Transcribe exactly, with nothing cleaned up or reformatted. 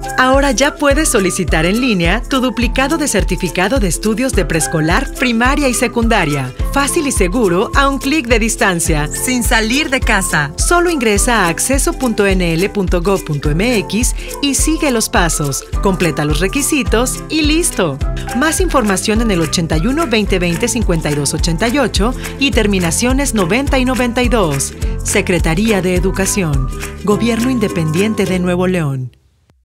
Ahora ya puedes solicitar en línea tu duplicado de certificado de estudios de preescolar, primaria y secundaria. Fácil y seguro a un clic de distancia, sin salir de casa. Solo ingresa a acceso punto n l punto gov punto m x y sigue los pasos. Completa los requisitos y listo. Más información en el ochenta y uno, veinte veinte, cincuenta y dos ochenta y ocho y terminaciones noventa y noventa y dos. Secretaría de Educación. Gobierno Independiente de Nuevo León.